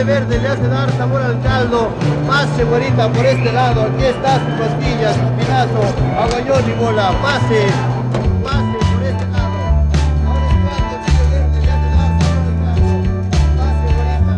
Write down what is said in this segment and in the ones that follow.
chile verde le hace dar sabor al caldo. Pase, güerita, por este lado. Aquí está su costilla, su espinazo, aguayón y bola. Pase, pase por este lado. Ahora es cuando el chile verde le hace dar sabor al caldo. Pase, güerita,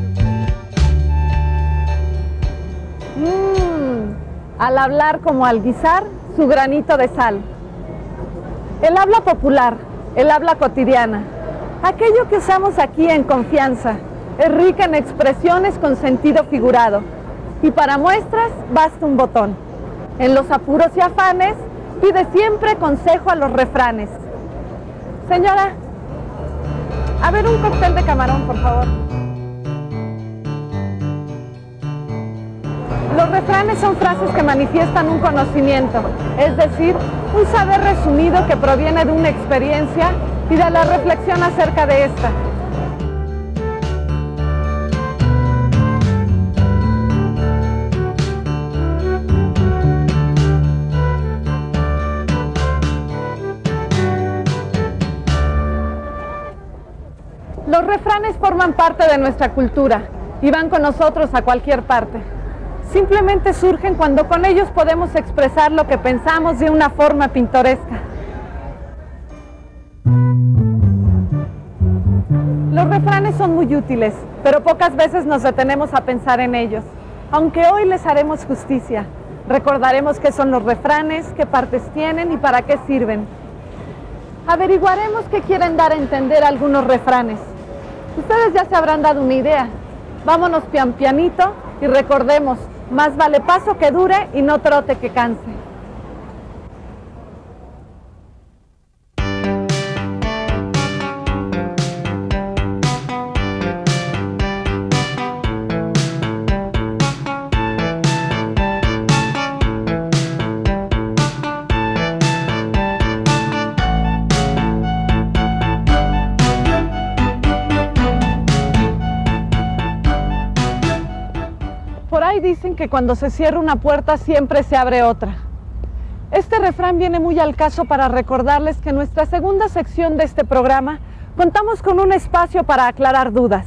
pase por este lado. Al hablar como al guisar, su granito de sal. El habla popular, el habla cotidiana. Aquello que usamos aquí en confianza, es rica en expresiones con sentido figurado. Y para muestras, basta un botón. En los apuros y afanes, pide siempre consejo a los refranes. Señora, a ver un cóctel de camarón, por favor. Los refranes son frases que manifiestan un conocimiento, es decir, un saber resumido que proviene de una experiencia y de la reflexión acerca de esta. Los refranes forman parte de nuestra cultura y van con nosotros a cualquier parte. Simplemente surgen cuando con ellos podemos expresar lo que pensamos de una forma pintoresca. Los refranes son muy útiles, pero pocas veces nos detenemos a pensar en ellos. Aunque hoy les haremos justicia, recordaremos qué son los refranes, qué partes tienen y para qué sirven. Averiguaremos qué quieren dar a entender algunos refranes. Ustedes ya se habrán dado una idea. Vámonos pian pianito y recordemos, más vale paso que dure y no trote que canse. Por ahí dicen que cuando se cierra una puerta siempre se abre otra. Este refrán viene muy al caso para recordarles que en nuestra segunda sección de este programa contamos con un espacio para aclarar dudas.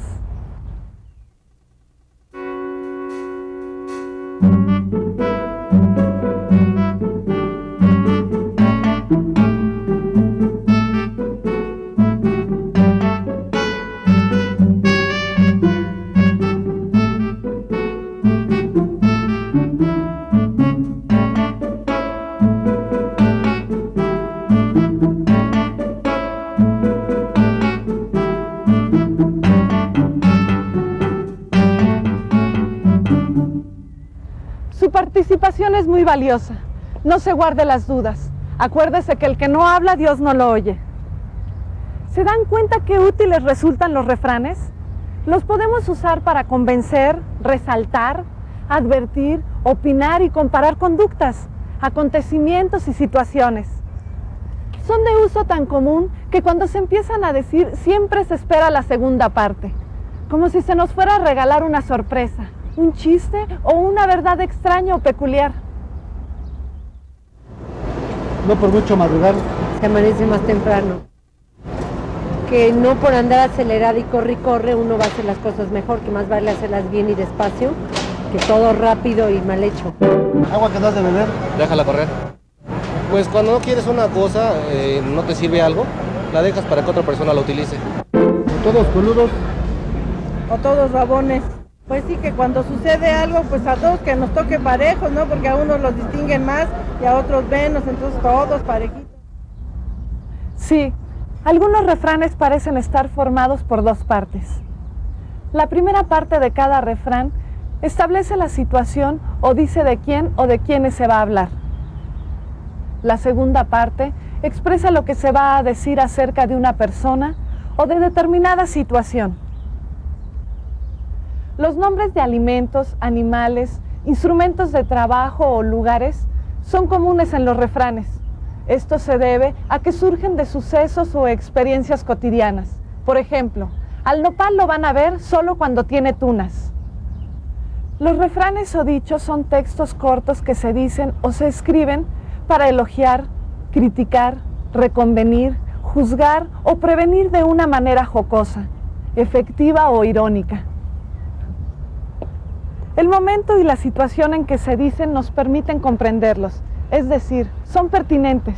Su participación es muy valiosa. No se guarde las dudas. Acuérdese que el que no habla, Dios no lo oye. ¿Se dan cuenta qué útiles resultan los refranes? Los podemos usar para convencer, resaltar, advertir, opinar y comparar conductas, acontecimientos y situaciones. Son de uso tan común que cuando se empiezan a decir siempre se espera la segunda parte, como si se nos fuera a regalar una sorpresa, un chiste o una verdad extraña o peculiar. No por mucho madrugar. Se amanece más temprano. Que no por andar acelerada y corre, uno va a hacer las cosas mejor, que más vale hacerlas bien y despacio, que todo rápido y mal hecho. Agua que no has de beber. Déjala correr. Pues cuando no quieres una cosa, no te sirve algo, la dejas para que otra persona la utilice. O todos coludos. O todos rabones. Pues sí, que cuando sucede algo, pues a todos que nos toque parejos, ¿no? Porque a unos los distinguen más y a otros menos, entonces todos parejitos. Sí, algunos refranes parecen estar formados por dos partes. La primera parte de cada refrán establece la situación o dice de quién o de quiénes se va a hablar. La segunda parte expresa lo que se va a decir acerca de una persona o de determinada situación. Los nombres de alimentos, animales, instrumentos de trabajo o lugares son comunes en los refranes. Esto se debe a que surgen de sucesos o experiencias cotidianas. Por ejemplo, al nopal lo van a ver solo cuando tiene tunas. Los refranes o dichos son textos cortos que se dicen o se escriben para elogiar, criticar, reconvenir, juzgar o prevenir de una manera jocosa, efectiva o irónica. El momento y la situación en que se dicen nos permiten comprenderlos, es decir, son pertinentes.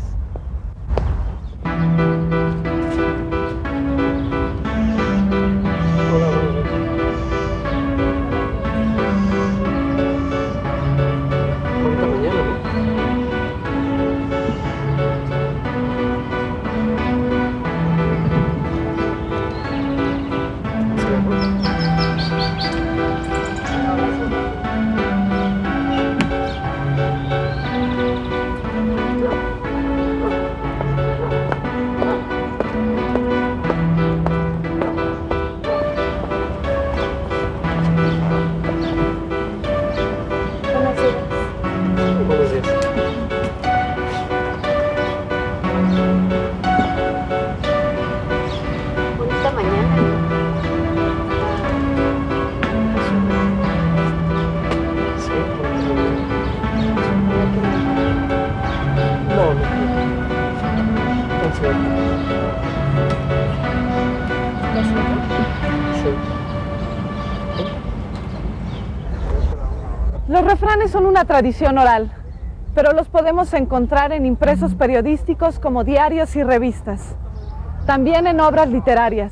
Los refranes son una tradición oral, pero los podemos encontrar en impresos periodísticos como diarios y revistas, también en obras literarias.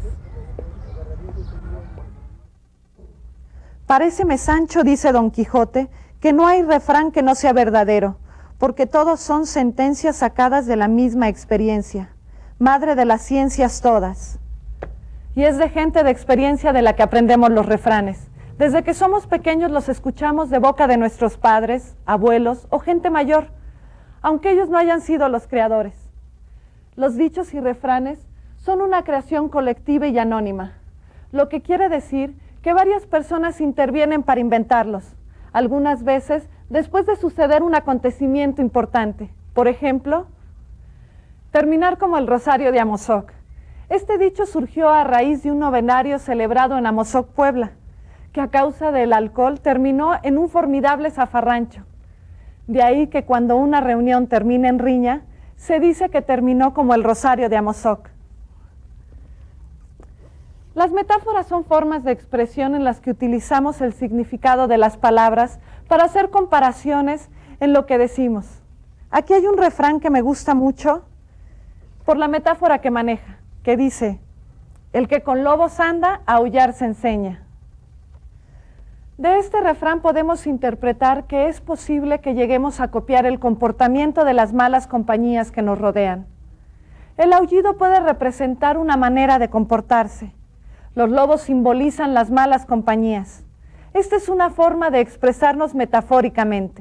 Paréceme, Sancho, dice Don Quijote, que no hay refrán que no sea verdadero, porque todos son sentencias sacadas de la misma experiencia, madre de las ciencias todas. Y es de gente de experiencia de la que aprendemos los refranes. Desde que somos pequeños los escuchamos de boca de nuestros padres, abuelos o gente mayor, aunque ellos no hayan sido los creadores. Los dichos y refranes son una creación colectiva y anónima, lo que quiere decir que varias personas intervienen para inventarlos, algunas veces después de suceder un acontecimiento importante. Por ejemplo, terminar como el Rosario de Amozoc. Este dicho surgió a raíz de un novenario celebrado en Amozoc, Puebla, que a causa del alcohol terminó en un formidable zafarrancho. De ahí que cuando una reunión termina en riña, se dice que terminó como el Rosario de Amozoc. Las metáforas son formas de expresión en las que utilizamos el significado de las palabras para hacer comparaciones en lo que decimos. Aquí hay un refrán que me gusta mucho por la metáfora que maneja, que dice: el que con lobos anda, a aullar se enseña. De este refrán podemos interpretar que es posible que lleguemos a copiar el comportamiento de las malas compañías que nos rodean. El aullido puede representar una manera de comportarse. Los lobos simbolizan las malas compañías. Esta es una forma de expresarnos metafóricamente.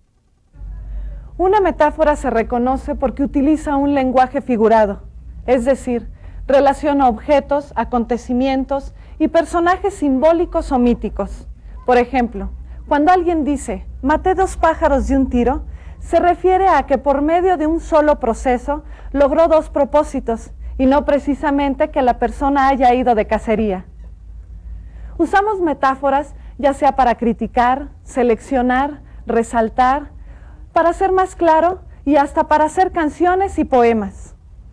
Una metáfora se reconoce porque utiliza un lenguaje figurado, es decir, relaciona objetos, acontecimientos y personajes simbólicos o míticos. Por ejemplo, cuando alguien dice, maté 2 pájaros de un tiro, se refiere a que por medio de un solo proceso logró 2 propósitos, y no precisamente que la persona haya ido de cacería. Usamos metáforas ya sea para criticar, seleccionar, resaltar, para ser más claro y hasta para hacer canciones y poemas.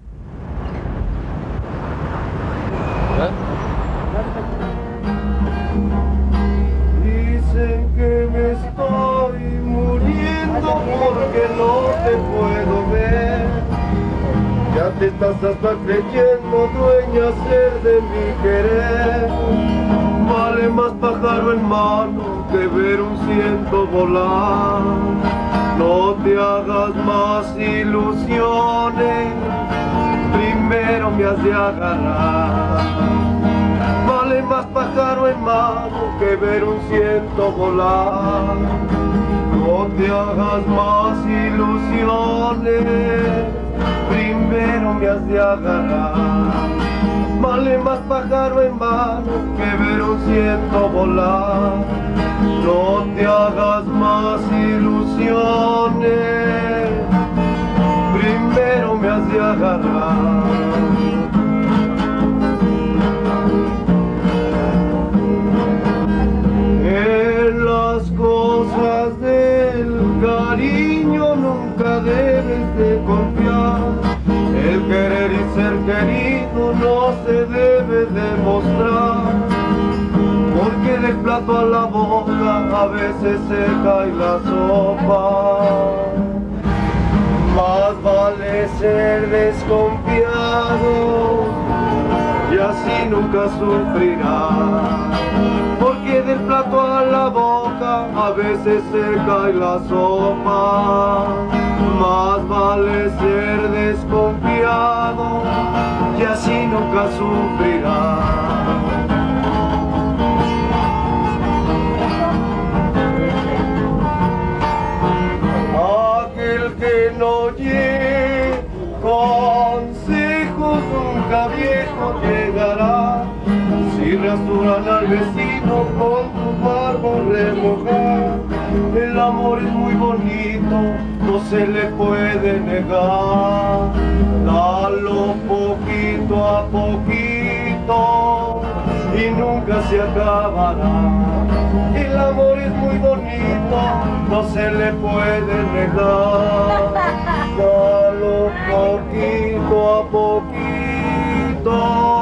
Dicen que me estoy muriendo porque no te puedo ver. Ya te estás hasta creyendo dueña ser de mi querer. Vale más pájaro en mano que ver un ciento volar. No te hagas más ilusiones, primero me has de agarrar. Vale más pájaro en mano que ver un ciento volar. No te hagas más ilusiones, primero me has de agarrar. Vale más pájaro en mano que ver un ciento volar. No te hagas más ilusiones, primero me has de agarrar. En las cosas del cariño nunca debes de confiar. El querer y ser querido no se debe demostrar, porque del plato a la boca a veces se cae la sopa. Más vale ser desconfiado y así nunca sufrirá, porque del plato a la boca a veces se cae la sopa. Más vale ser desconfiado y así nunca sufrirá. Aquel que no oye consejos nunca viejo llegará. Si rasuran al vecino con tu barba remojada, el amor es muy bonito, no se le puede negar. Dalo poquito a poquito y nunca se acabará. El amor es muy bonito, no se le puede negar. Dalo poquito a poquito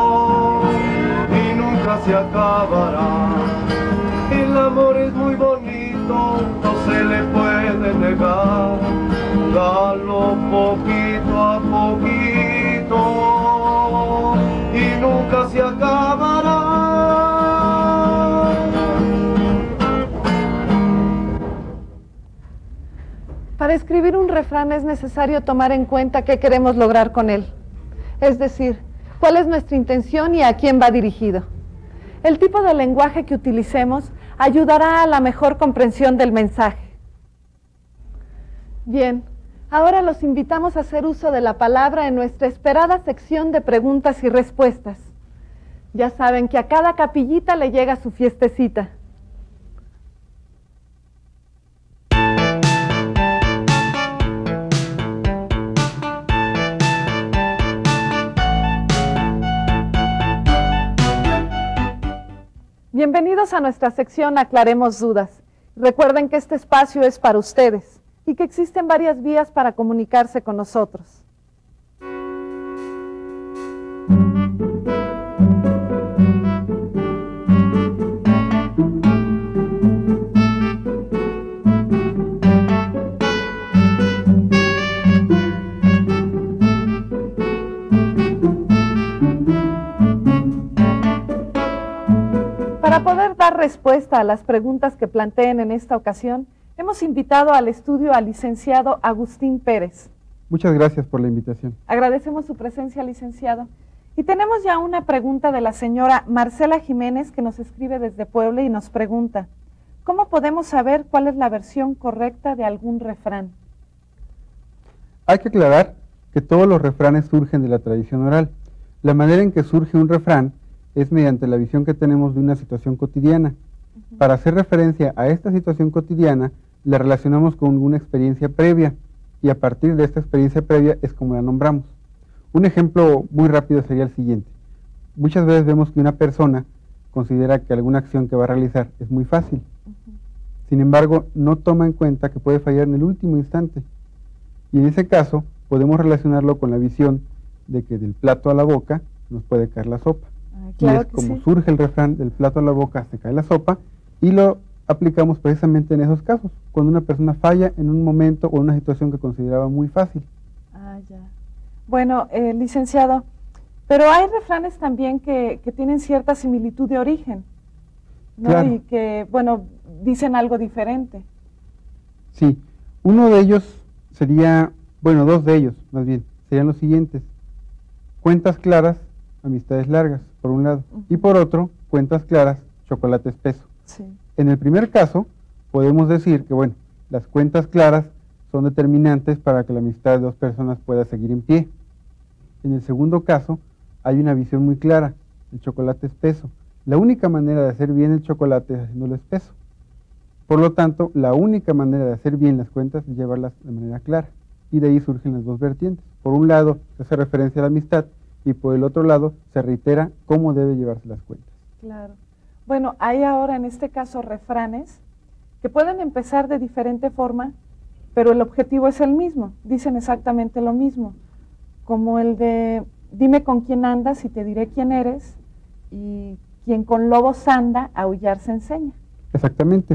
y nunca se acabará. El amor es muy bonito, no se le puede negar. Dalo poquito a poquito y nunca se acabará. Para escribir un refrán es necesario tomar en cuenta qué queremos lograr con él. Es decir, cuál es nuestra intención y a quién va dirigido. El tipo de lenguaje que utilicemos ayudará a la mejor comprensión del mensaje. Bien, ahora los invitamos a hacer uso de la palabra en nuestra esperada sección de preguntas y respuestas. Ya saben que a cada capillita le llega su fiestecita. Bienvenidos a nuestra sección Aclaremos Dudas. Recuerden que este espacio es para ustedes y que existen varias vías para comunicarse con nosotros. Para poder dar respuesta a las preguntas que planteen en esta ocasión, hemos invitado al estudio al licenciado Agustín Pérez. Muchas gracias por la invitación. Agradecemos su presencia, licenciado. Y tenemos ya una pregunta de la señora Marcela Jiménez, que nos escribe desde Puebla y nos pregunta: ¿cómo podemos saber cuál es la versión correcta de algún refrán? Hay que aclarar que todos los refranes surgen de la tradición oral. La manera en que surge un refrán es mediante la visión que tenemos de una situación cotidiana. Para hacer referencia a esta situación cotidiana, la relacionamos con una experiencia previa, y a partir de esta experiencia previa es como la nombramos. Un ejemplo muy rápido sería el siguiente. Muchas veces vemos que una persona considera que alguna acción que va a realizar es muy fácil. Sin embargo, no toma en cuenta que puede fallar en el último instante. Y en ese caso, podemos relacionarlo con la visión de que del plato a la boca nos puede caer la sopa. Claro, y es como surge el refrán: del plato a la boca se cae la sopa, y lo aplicamos precisamente en esos casos, cuando una persona falla en un momento o en una situación que consideraba muy fácil. Ya. Bueno, licenciado, pero hay refranes también que tienen cierta similitud de origen, ¿no? Claro. Y que, bueno, dicen algo diferente. Sí, uno de ellos sería, bueno, dos de ellos más bien, serían los siguientes: cuentas claras, amistades largas, por un lado, y por otro, cuentas claras, chocolate espeso. Sí. En el primer caso, podemos decir que, bueno, las cuentas claras son determinantes para que la amistad de dos personas pueda seguir en pie. En el segundo caso, hay una visión muy clara: el chocolate espeso. La única manera de hacer bien el chocolate es haciéndolo espeso. Por lo tanto, la única manera de hacer bien las cuentas es llevarlas de manera clara. Y de ahí surgen las dos vertientes. Por un lado, se hace referencia a la amistad, y por el otro lado, se reitera cómo debe llevarse las cuentas. Claro. Bueno, hay ahora en este caso refranes que pueden empezar de diferente forma, pero el objetivo es el mismo, dicen exactamente lo mismo, como el de: dime con quién andas y te diré quién eres, y quien con lobos anda, a aullar se enseña. Exactamente.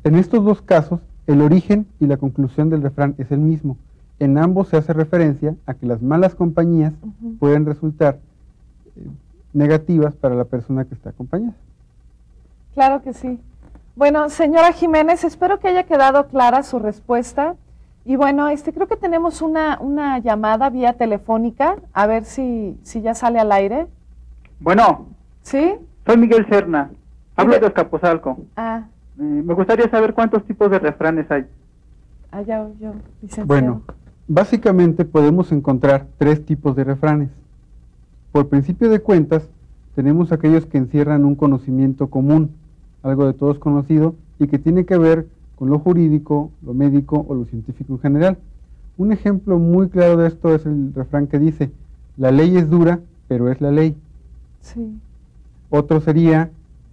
En estos dos casos, el origen y la conclusión del refrán es el mismo. En ambos se hace referencia a que las malas compañías pueden resultar negativas para la persona que está acompañada. Claro que sí. Bueno, señora Jiménez, espero que haya quedado clara su respuesta. Y bueno, creo que tenemos una llamada vía telefónica, a ver si ya sale al aire. Bueno. ¿Sí? Soy Miguel Serna, hablo de Azcapotzalco. Ah. Me gustaría saber cuántos tipos de refranes hay. Yo, licenciado. Bueno, básicamente podemos encontrar 3 tipos de refranes. Por principio de cuentas, tenemos aquellos que encierran un conocimiento común, algo de todos conocido, y que tiene que ver con lo jurídico, lo médico o lo científico en general. Un ejemplo muy claro de esto es el refrán que dice, la ley es dura, pero es la ley. Sí. Otro sería,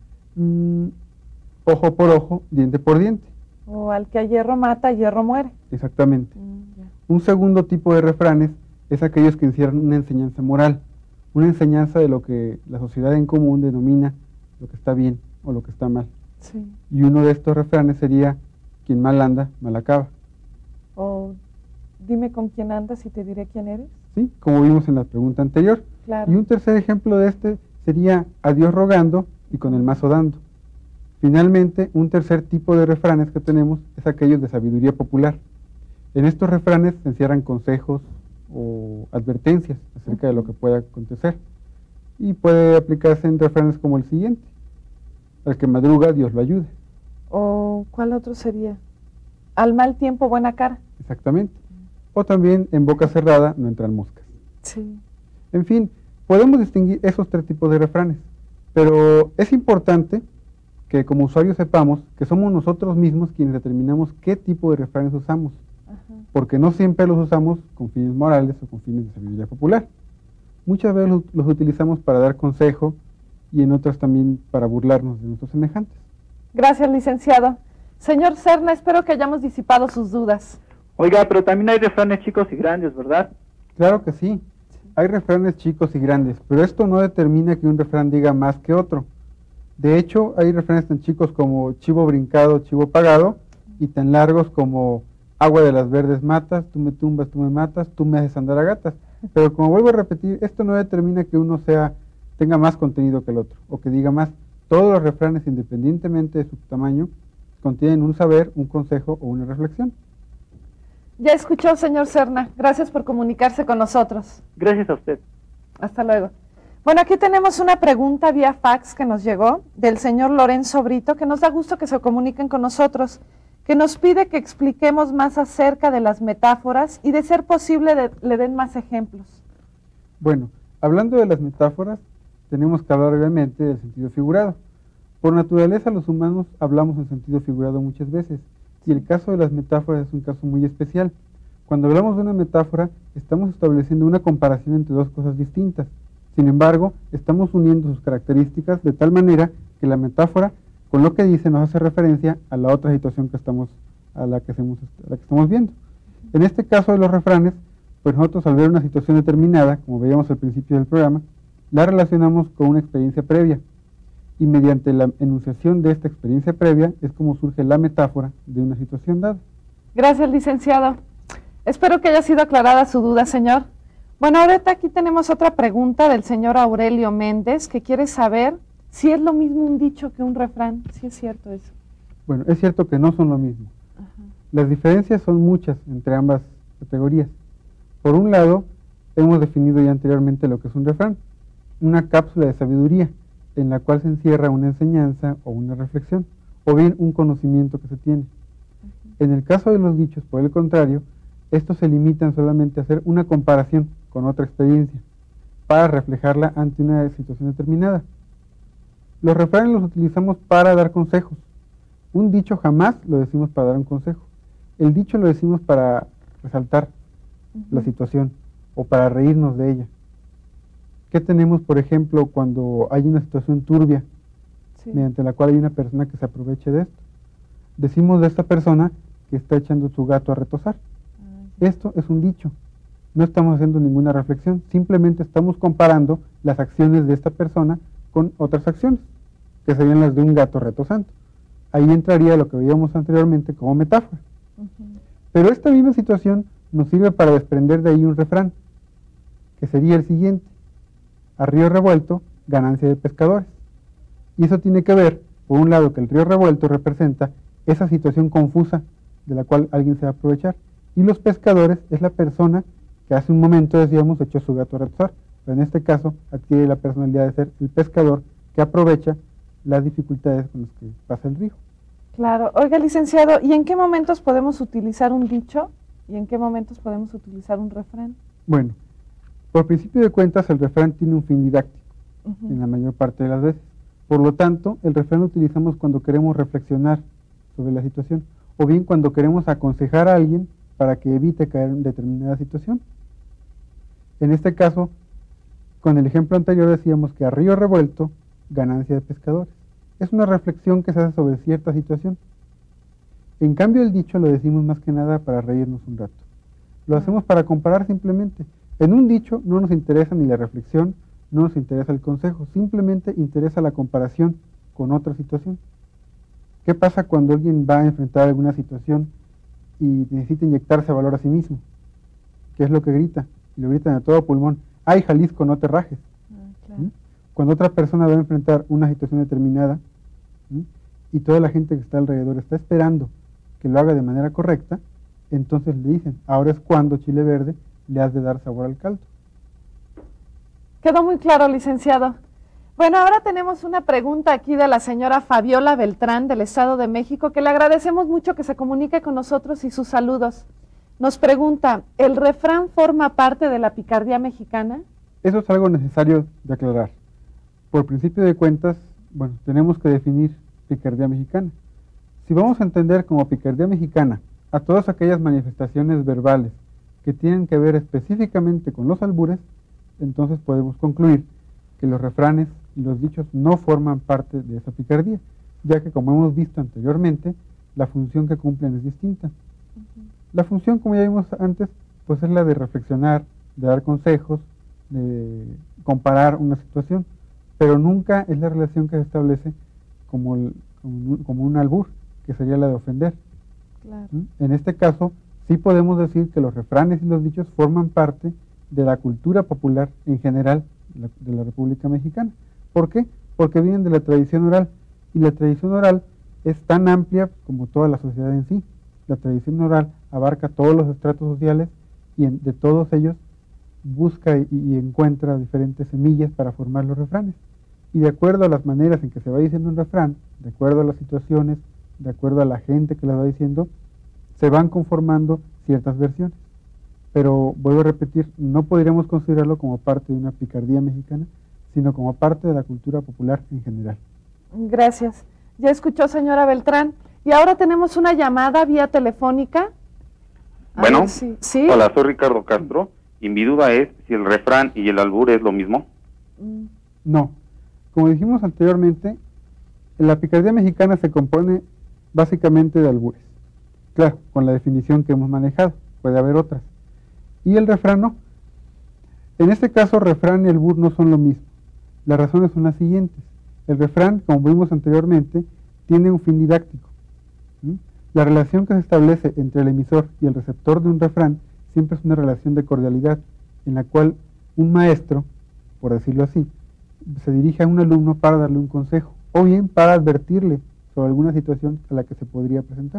ojo por ojo, diente por diente. O al que a hierro mata, a hierro muere. Exactamente. Un segundo tipo de refranes es aquellos que encierran una enseñanza moral, una enseñanza de lo que la sociedad en común denomina lo que está bien o lo que está mal. Sí. Y uno de estos refranes sería, quien mal anda, mal acaba. O dime con quién andas y te diré quién eres. Sí, como vimos en la pregunta anterior. Claro. Y un tercer ejemplo de este sería, a Dios rogando y con el mazo dando. Finalmente, un tercer tipo de refranes que tenemos es aquellos de sabiduría popular. En estos refranes se encierran consejos o advertencias acerca de lo que pueda acontecer. Y puede aplicarse en refranes como el siguiente. Al que madruga, Dios lo ayude. ¿O cuál otro sería? Al mal tiempo, buena cara. Exactamente. O también, en boca cerrada, no entran moscas. Sí. En fin, podemos distinguir esos 3 tipos de refranes. Pero es importante que como usuarios sepamos que somos nosotros mismos quienes determinamos qué tipo de refranes usamos. Porque no siempre los usamos con fines morales o con fines de sabiduría popular. Muchas veces los utilizamos para dar consejo y en otras también para burlarnos de nuestros semejantes. Gracias, licenciado. Señor Serna, espero que hayamos disipado sus dudas. Oiga, pero también hay refranes chicos y grandes, ¿verdad? Claro que sí. Hay refranes chicos y grandes, pero esto no determina que un refrán diga más que otro. De hecho, hay refranes tan chicos como chivo brincado, chivo pagado, y tan largos como agua de las verdes matas, tú me tumbas, tú me matas, tú me haces andar a gatas. Pero como vuelvo a repetir, esto no determina que uno tenga más contenido que el otro, o que diga más. Todos los refranes, independientemente de su tamaño, contienen un saber, un consejo o una reflexión. Ya escuchó, señor Serna. Gracias por comunicarse con nosotros. Gracias a usted. Hasta luego. Bueno, aquí tenemos una pregunta vía fax que nos llegó del señor Lorenzo Brito, que nos da gusto que se comuniquen con nosotros, que nos pide que expliquemos más acerca de las metáforas y de ser posible le den más ejemplos. Bueno, hablando de las metáforas, tenemos que hablar obviamente del sentido figurado. Por naturaleza los humanos hablamos en sentido figurado muchas veces, y el caso de las metáforas es un caso muy especial. Cuando hablamos de una metáfora, estamos estableciendo una comparación entre dos cosas distintas. Sin embargo, estamos uniendo sus características de tal manera que la metáfora, con lo que dice, nos hace referencia a la otra situación a la que estamos viendo. En este caso de los refranes, pues nosotros al ver una situación determinada, como veíamos al principio del programa, la relacionamos con una experiencia previa. Y mediante la enunciación de esta experiencia previa es como surge la metáfora de una situación dada. Gracias, licenciado. Espero que haya sido aclarada su duda, señor. Bueno, ahorita aquí tenemos otra pregunta del señor Aurelio Méndez, que quiere saber si es lo mismo un dicho que un refrán. Sí es cierto eso. Bueno, es cierto que no son lo mismo. Las diferencias son muchas entre ambas categorías. Por un lado, hemos definido ya anteriormente lo que es un refrán, una cápsula de sabiduría, en la cual se encierra una enseñanza o una reflexión, o bien un conocimiento que se tiene. En el caso de los dichos, por el contrario, estos se limitan solamente a hacer una comparación con otra experiencia, para reflejarla ante una situación determinada. Los refranes los utilizamos para dar consejos. Un dicho jamás lo decimos para dar un consejo. El dicho lo decimos para resaltar la situación, o para reírnos de ella. ¿Qué tenemos, por ejemplo, cuando hay una situación turbia, mediante la cual hay una persona que se aproveche de esto? Decimos de esta persona que está echando su gato a retozar. Esto es un dicho. No estamos haciendo ninguna reflexión, simplemente estamos comparando las acciones de esta persona con otras acciones, que serían las de un gato retozando. ahí entraría lo que veíamos anteriormente como metáfora. Pero esta misma situación nos sirve para desprender de ahí un refrán, que sería el siguiente: a río revuelto, ganancia de pescadores. Y eso tiene que ver, por un lado, que el río revuelto representa esa situación confusa de la cual alguien se va a aprovechar, y los pescadores es la persona que hace un momento decíamos echó su gato a retozar, pero en este caso adquiere la personalidad de ser el pescador que aprovecha las dificultades con las que pasa el río. Claro. Oiga, licenciado, ¿y en qué momentos podemos utilizar un dicho y en qué momentos podemos utilizar un refrán? Bueno, por principio de cuentas el refrán tiene un fin didáctico en la mayor parte de las veces. Por lo tanto, el refrán lo utilizamos cuando queremos reflexionar sobre la situación, o bien cuando queremos aconsejar a alguien para que evite caer en determinada situación. En este caso, con el ejemplo anterior decíamos que a río revuelto, ganancia de pescadores. Es una reflexión que se hace sobre cierta situación. En cambio, el dicho lo decimos más que nada para reírnos un rato. Lo hacemos para comparar simplemente. En un dicho no nos interesa ni la reflexión, no nos interesa el consejo, simplemente interesa la comparación con otra situación. ¿Qué pasa cuando alguien va a enfrentar alguna situación y necesita inyectarse valor a sí mismo? ¿Qué es lo que grita? Y lo gritan a todo pulmón: ¡ay, Jalisco, no te rajes! Claro. Cuando otra persona va a enfrentar una situación determinada y toda la gente que está alrededor está esperando que lo haga de manera correcta, entonces le dicen: ahora es cuando, chile verde, le has de dar sabor al caldo. Quedó muy claro, licenciado. Bueno, ahora tenemos una pregunta aquí de la señora Fabiola Beltrán del Estado de México, que le agradecemos mucho que se comunique con nosotros y sus saludos. Nos pregunta: ¿el refrán forma parte de la picardía mexicana? Eso es algo necesario de aclarar. Por principio de cuentas, bueno, tenemos que definir picardía mexicana. Si vamos a entender como picardía mexicana a todas aquellas manifestaciones verbales que tienen que ver específicamente con los albures, entonces podemos concluir que los refranes y los dichos no forman parte de esa picardía, ya que, como hemos visto anteriormente, la función que cumplen es distinta. La función, como ya vimos antes, pues es la de reflexionar, de dar consejos, de comparar una situación, pero nunca es la relación que se establece como un albur, que sería la de ofender. Claro. En este caso, sí podemos decir que los refranes y los dichos forman parte de la cultura popular en general de la República Mexicana. ¿Por qué? Porque vienen de la tradición oral, y la tradición oral es tan amplia como toda la sociedad en sí. La tradición oral abarca todos los estratos sociales y de todos ellos busca y encuentra diferentes semillas para formar los refranes. Y de acuerdo a las maneras en que se va diciendo un refrán, de acuerdo a las situaciones, de acuerdo a la gente que las va diciendo, se van conformando ciertas versiones. Pero, vuelvo a repetir, no podríamos considerarlo como parte de una picardía mexicana, sino como parte de la cultura popular en general. Gracias. Ya escuchó, señora Beltrán. Y ahora tenemos una llamada vía telefónica. Bueno, ¿Sí? Hola, soy Ricardo Castro, y mi duda es si el refrán y el albur es lo mismo. No. Como dijimos anteriormente, la picardía mexicana se compone básicamente de albures. Claro, con la definición que hemos manejado, puede haber otras. Y el refrán no. En este caso, refrán y albur no son lo mismo. Las razones son las siguientes. El refrán, como vimos anteriormente, tiene un fin didáctico. La relación que se establece entre el emisor y el receptor de un refrán siempre es una relación de cordialidad, en la cual un maestro, por decirlo así, se dirige a un alumno para darle un consejo, o bien para advertirle sobre alguna situación a la que se podría presentar.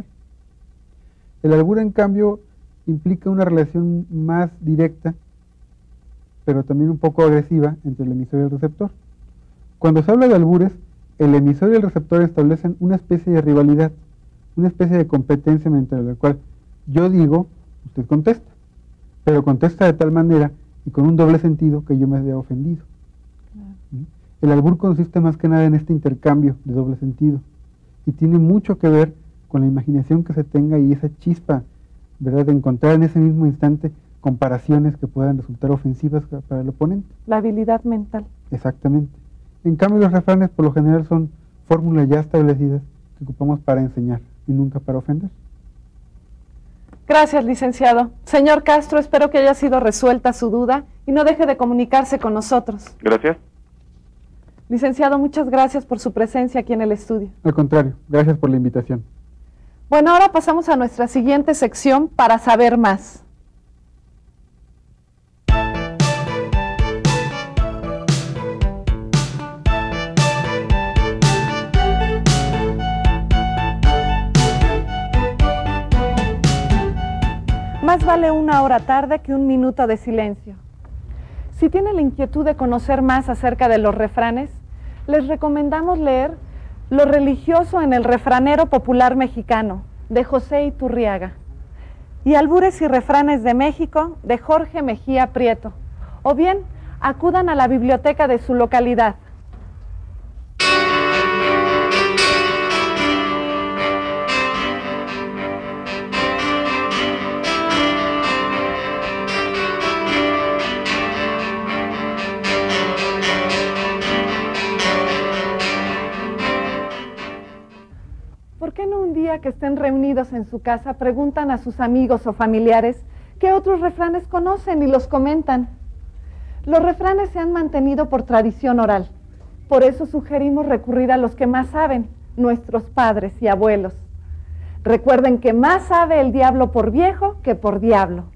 El albur, en cambio, implica una relación más directa, pero también un poco agresiva, entre el emisor y el receptor. Cuando se habla de albures, el emisor y el receptor establecen una especie de rivalidad, una especie de competencia entre la cual yo digo, usted contesta, pero contesta de tal manera y con un doble sentido que yo me vea ofendido. El albur consiste más que nada en este intercambio de doble sentido y tiene mucho que ver con la imaginación que se tenga y esa chispa, ¿verdad?, de encontrar en ese mismo instante comparaciones que puedan resultar ofensivas para el oponente. La habilidad mental. Exactamente. En cambio, los refranes por lo general son fórmulas ya establecidas que ocupamos para enseñar y nunca para ofender. Gracias, licenciado. Señor Castro, espero que haya sido resuelta su duda y no deje de comunicarse con nosotros. Gracias. Licenciado, muchas gracias por su presencia aquí en el estudio. Al contrario, gracias por la invitación. Bueno, ahora pasamos a nuestra siguiente sección para saber más. Más vale una hora tarde que un minuto de silencio. Si tiene la inquietud de conocer más acerca de los refranes, les recomendamos leer Lo religioso en el refranero popular mexicano, de José Iturriaga, y Albures y refranes de México, de Jorge Mejía Prieto, o bien acudan a la biblioteca de su localidad. ¿Por qué no un día que estén reunidos en su casa preguntan a sus amigos o familiares qué otros refranes conocen y los comentan? Los refranes se han mantenido por tradición oral. Por eso sugerimos recurrir a los que más saben, nuestros padres y abuelos. Recuerden que más sabe el diablo por viejo que por diablo.